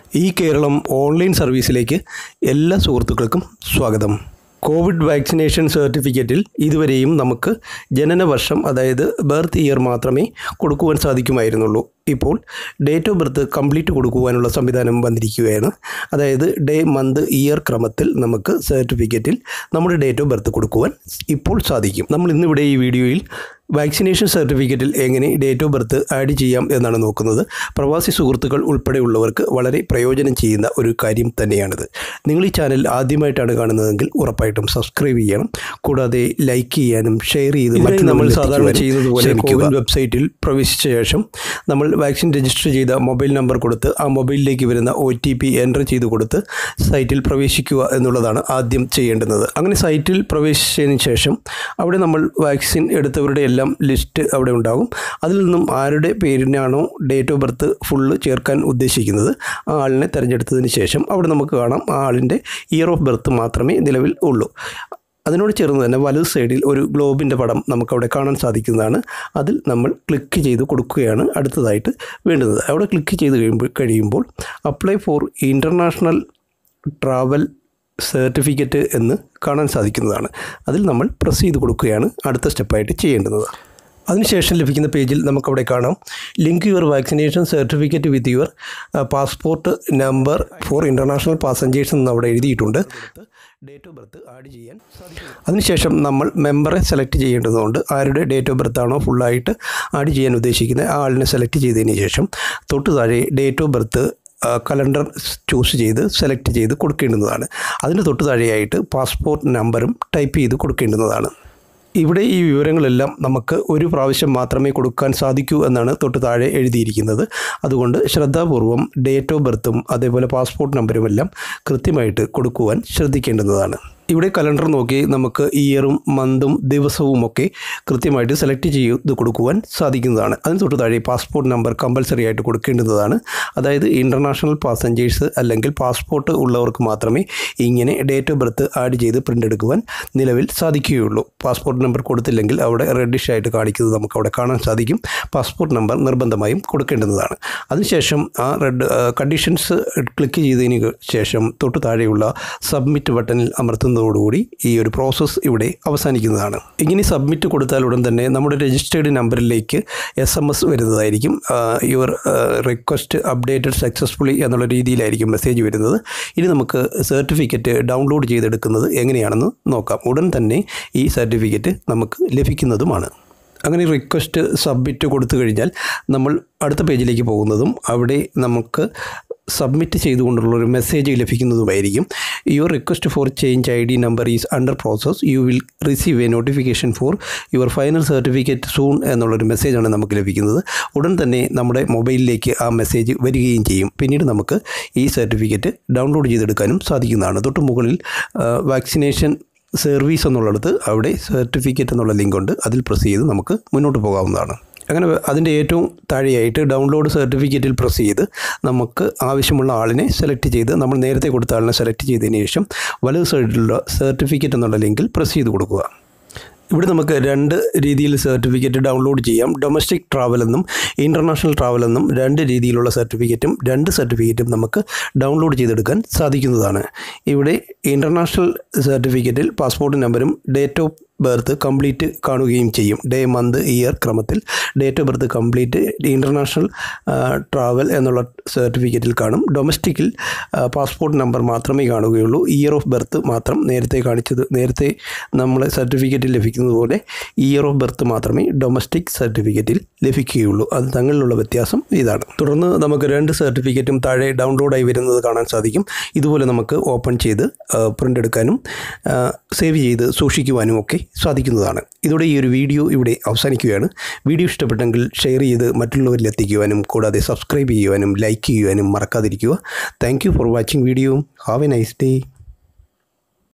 E-KERALAM online സർവീസിലേക്ക് എല്ലാ സുഹൃത്തുക്കൾക്കും സ്വാഗതം. കോവിഡ് വാക്സിനേഷൻ സർട്ടിഫിക്കറ്റിൽ ഇതുവരെയും നമുക്ക് ജനനവർഷം അതായത് ബർത്ത് ഇയർ മാത്രമേ കൊടുക്കുവാൻ സാധിക്കുമായിരുന്നുള്ളൂ. ഇപ്പോൾ ഡേറ്റ് ഓഫ് ബർത്ത് കംപ്ലീറ്റ് കൊടുക്കുവാനുള്ള സംവിധാനം വന്നിരിക്കുകയാണ്. അതായത് ഡേ, മന്ത്, ഇയർ ക്രമത്തിൽ നമുക്ക് സർട്ടിഫിക്കറ്റിൽ നമ്മുടെ ഡേറ്റ് ഓഫ് ബർത്ത് കൊടുക്കുവാൻ ഇപ്പോൾ സാധിക്കും. നമ്മൾ ഇന്നിവിടെ ഈ വീഡിയോയിൽ വാക്സിനേഷൻ സർട്ടിഫിക്കറ്റിൽ എങ്ങനെ ഡേറ്റ് ഓഫ് ബർത്ത് ആഡ് ചെയ്യാം എന്നാണ് നോക്കുന്നത്. പ്രവാസി സുഹൃത്തുക്കൾ ഉൾപ്പെടെയുള്ളവർക്ക് വളരെ പ്രയോജനം ചെയ്യുന്ന ഒരു കാര്യം തന്നെയാണിത്. നിങ്ങൾ ഈ ചാനൽ ആദ്യമായിട്ടാണ് കാണുന്നതെങ്കിൽ ഉറപ്പായിട്ടും സബ്സ്ക്രൈബ് ചെയ്യണം. കൂടാതെ ലൈക്ക് ചെയ്യാനും ഷെയർ ചെയ്ത് നമ്മൾ സാധാരണ ചെയ്യുന്നത് പോലെ കോവിൻ വെബ്സൈറ്റിൽ പ്രവേശിച്ച ശേഷം നമ്മൾ വാക്സിൻ രജിസ്റ്റർ ചെയ്ത മൊബൈൽ നമ്പർ കൊടുത്ത് ആ മൊബൈലിലേക്ക് വരുന്ന OTP എൻ്റർ ചെയ്ത് കൊടുത്ത് സൈറ്റിൽ പ്രവേശിക്കുക എന്നുള്ളതാണ് ആദ്യം ചെയ്യേണ്ടുന്നത്. അങ്ങനെ സൈറ്റിൽ പ്രവേശിച്ചതിന് ശേഷം അവിടെ നമ്മൾ വാക്സിൻ എടുത്തവരുടെ എല്ലാം ലിസ്റ്റ് അവിടെ ഉണ്ടാകും. അതിൽ നിന്നും ആരുടെ പേരിനാണോ ഡേറ്റ് ഓഫ് ബർത്ത് ഫുള്ള് ചേർക്കാൻ ഉദ്ദേശിക്കുന്നത് ആ ആളിനെ തിരഞ്ഞെടുത്തതിന് ശേഷം അവിടെ നമുക്ക് കാണാം ആ ആളിൻ്റെ ഇയർ ഓഫ് ബർത്ത് മാത്രമേ നിലവിൽ ഉള്ളൂ. അതിനോട് ചേർന്ന് തന്നെ വലത് സൈഡിൽ ഒരു ഗ്ലോബിൻ്റെ പടം നമുക്കവിടെ കാണാൻ സാധിക്കുന്നതാണ്. അതിൽ നമ്മൾ ക്ലിക്ക് ചെയ്ത് കൊടുക്കുകയാണ് അടുത്തതായിട്ട് വേണ്ടുന്നത്. അവിടെ ക്ലിക്ക് ചെയ്ത് കഴിയുമ്പോൾ apply for international travel certificate എന്ന് കാണാൻ സാധിക്കുന്നതാണ്. അതിൽ നമ്മൾ പ്രസ് ചെയ്ത് കൊടുക്കുകയാണ് അടുത്ത സ്റ്റെപ്പായിട്ട് ചെയ്യേണ്ടുന്നത്. അതിനുശേഷം ലഭിക്കുന്ന പേജിൽ നമുക്കവിടെ കാണാം link your vaccination certificate with your passport number for international passengers എന്ന് അവിടെ എഴുതിയിട്ടുണ്ട്. ഡേറ്റ് ഓഫ് ബർത്ത് ആഡ് ചെയ്യാൻ സാധിക്കും. അതിനുശേഷം നമ്മൾ മെമ്പറെ സെലക്ട് ചെയ്യേണ്ടതുകൊണ്ട് ആരുടെ ഡേറ്റ് ഓഫ് ബർത്ത് ആണോ ഫുള്ളായിട്ട് ആഡ് ചെയ്യാൻ ഉദ്ദേശിക്കുന്നത് ആ ആളിനെ സെലക്ട് ചെയ്തതിന് ശേഷം തൊട്ട് താഴെ date of birth calendar choose ചെയ്ത് സെലക്ട് ചെയ്ത് കൊടുക്കേണ്ടുന്നതാണ്. അതിന് തൊട്ട് താഴെയായിട്ട് പാസ്പോർട്ട് നമ്പറും ടൈപ്പ് ചെയ്ത് കൊടുക്കേണ്ടുന്നതാണ്. ഇവിടെ ഈ വിവരങ്ങളെല്ലാം നമുക്ക് ഒരു പ്രാവശ്യം മാത്രമേ കൊടുക്കാൻ സാധിക്കൂ എന്നാണ് തൊട്ട് താഴെ എഴുതിയിരിക്കുന്നത്. അതുകൊണ്ട് ശ്രദ്ധാപൂർവം ഡേറ്റ് ഓഫ് ബർത്തും അതേപോലെ പാസ്പോർട്ട് നമ്പറുമെല്ലാം കൃത്യമായിട്ട് കൊടുക്കുവാൻ ശ്രദ്ധിക്കേണ്ടതാണ്. ഇവിടെ കലണ്ടർ നോക്കി നമുക്ക് ഇയറും മന്തും ദിവസവും ഒക്കെ കൃത്യമായിട്ട് സെലക്ട് ചെയ്ത് കൊടുക്കുവാൻ സാധിക്കുന്നതാണ്. അതിന് തൊട്ട് താഴെ പാസ്പോർട്ട് നമ്പർ കമ്പൽസറി ആയിട്ട് കൊടുക്കേണ്ടതാണ്. അതായത് ഇൻ്റർനാഷണൽ പാസഞ്ചേഴ്സ് അല്ലെങ്കിൽ പാസ്പോർട്ട് ഉള്ളവർക്ക് മാത്രമേ ഇങ്ങനെ ഡേറ്റ് ഓഫ് ബർത്ത് ആഡ് ചെയ്ത് പ്രിൻ്റ് എടുക്കുവാൻ നിലവിൽ സാധിക്കുകയുള്ളൂ. പാസ്പോർട്ട് നമ്പർ കൊടുത്തില്ലെങ്കിൽ അവിടെ റെഡിഷ് ആയിട്ട് കാണിക്കുന്നത് നമുക്ക് അവിടെ കാണാൻ സാധിക്കും. പാസ്പോർട്ട് നമ്പർ നിർബന്ധമായും കൊടുക്കേണ്ടതാണ്. അതിനുശേഷം ആ കണ്ടീഷൻസ് ക്ലിക്ക് ചെയ്തതിന് ശേഷം തൊട്ട് താഴെയുള്ള സബ്മിറ്റ് ബട്ടണിൽ അമർത്തുന്നതോടുകൂടി ഈ ഒരു പ്രോസസ്സ് ഇവിടെ അവസാനിക്കുന്നതാണ്. ഇങ്ങനെ സബ്മിറ്റ് കൊടുത്താൽ ഉടൻ തന്നെ നമ്മുടെ രജിസ്റ്റേർഡ് നമ്പറിലേക്ക് SMS വരുന്നതായിരിക്കും. യുവർ റിക്വസ്റ്റ് അപ്ഡേറ്റഡ് സക്സസ്ഫുള്ളി എന്നുള്ള രീതിയിലായിരിക്കും മെസ്സേജ് വരുന്നത്. ഇനി നമുക്ക് സർട്ടിഫിക്കറ്റ് ഡൗൺലോഡ് ചെയ്തെടുക്കുന്നത് എങ്ങനെയാണെന്ന് നോക്കാം. ഉടൻ തന്നെ ഈ സർട്ടിഫിക്കറ്റ് നമുക്ക് ലഭിക്കുന്നതുമാണ്. അങ്ങനെ റിക്വസ്റ്റ് സബ്മിറ്റ് കൊടുത്തു കഴിഞ്ഞാൽ നമ്മൾ അടുത്ത പേജിലേക്ക് പോകുന്നതും അവിടെ നമുക്ക് സബ്മിറ്റ് ചെയ്തുകൊണ്ടുള്ളൊരു മെസ്സേജ് ലഭിക്കുന്നതുമായിരിക്കും. Your request for change ID number is under process. You will receive a notification for your final certificate soon എന്നുള്ളൊരു മെസ്സേജാണ് നമുക്ക് ലഭിക്കുന്നത്. ഉടൻ തന്നെ നമ്മുടെ മൊബൈലിലേക്ക് ആ മെസ്സേജ് വരികയും ചെയ്യും. പിന്നീട് നമുക്ക് ഈ സർട്ടിഫിക്കറ്റ് ഡൗൺലോഡ് ചെയ്തെടുക്കാനും സാധിക്കുന്നതാണ്. തൊട്ട് മുകളിൽ വാക്സിനേഷൻ സർവീസ് എന്നുള്ളിടത്ത് അവിടെ സർട്ടിഫിക്കറ്റ് എന്നുള്ള ലിങ്ക് ഉണ്ട്. അതിൽ പ്രസ് ചെയ്ത് നമുക്ക് മുന്നോട്ട് പോകാവുന്നതാണ്. അങ്ങനെ അതിൻ്റെ ഏറ്റവും താഴെയായിട്ട് ഡൗൺലോഡ് സർട്ടിഫിക്കറ്റിൽ പ്രസ് ചെയ്ത് നമുക്ക് ആവശ്യമുള്ള ആളിനെ സെലക്ട് ചെയ്ത് നമ്മൾ നേരത്തെ കൊടുത്ത ആളിനെ സെലക്ട് ചെയ്തതിന് ശേഷം വലത് സൈഡിലുള്ള സർട്ടിഫിക്കറ്റ് എന്നുള്ള ലിങ്കിൽ പ്രസ് ചെയ്ത് കൊടുക്കുക. ഇവിടെ നമുക്ക് രണ്ട് രീതിയിൽ സർട്ടിഫിക്കറ്റ് ഡൗൺലോഡ് ചെയ്യാം. ഡൊമസ്റ്റിക് ട്രാവൽ എന്നും ഇൻ്റർനാഷണൽ ട്രാവൽ എന്നും രണ്ട് രീതിയിലുള്ള രണ്ട് സർട്ടിഫിക്കറ്റും നമുക്ക് ഡൗൺലോഡ് ചെയ്തെടുക്കാൻ സാധിക്കുന്നതാണ്. ഇവിടെ ഇൻ്റർനാഷണൽ സർട്ടിഫിക്കറ്റിൽ പാസ്പോർട്ട് നമ്പറും ഡേറ്റ് ഓഫ് ബർത്ത് കംപ്ലീറ്റ് കാണുകയും ചെയ്യും. ഡേ, മന്ത്, ഇയർ ക്രമത്തിൽ date of birth complete international travel എന്നുള്ള സർട്ടിഫിക്കറ്റിൽ കാണും. ഡൊമസ്റ്റിക്കിൽ പാസ്പോർട്ട് നമ്പർ മാത്രമേ കാണുകയുള്ളൂ. ഇയർ ഓഫ് ബർത്ത് മാത്രം നേരത്തെ നമ്മൾ സർട്ടിഫിക്കറ്റിൽ ലഭിക്കുന്നത് പോലെ ഇയർ ഓഫ് ബർത്ത് മാത്രമേ ഡൊമസ്റ്റിക് സർട്ടിഫിക്കറ്റിൽ ലഭിക്കുകയുള്ളൂ. അത് തങ്ങളിലുള്ള വ്യത്യാസം ഇതാണ്. തുടർന്ന് നമുക്ക് രണ്ട് സർട്ടിഫിക്കറ്റും താഴെ ഡൗൺലോഡായി വരുന്നത് കാണാൻ സാധിക്കും. ഇതുപോലെ നമുക്ക് ഓപ്പൺ ചെയ്ത് പ്രിൻ്റ് എടുക്കാനും സേവ് ചെയ്ത് സൂക്ഷിക്കുവാനും ഒക്കെ സാധിക്കുന്നതാണ്. ഇതോടെ ഈ ഒരു വീഡിയോ ഇവിടെ അവസാനിക്കുകയാണ്. വീഡിയോ ഇഷ്ടപ്പെട്ടെങ്കിൽ ഷെയർ ചെയ്ത് മറ്റുള്ളവരിൽ എത്തിക്കുവാനും കൂടാതെ സബ്സ്ക്രൈബ് ചെയ്യുവാനും ലൈക്ക് ചെയ്യുവാനും മറക്കാതിരിക്കുക. Thank you for watching video. Have a nice day.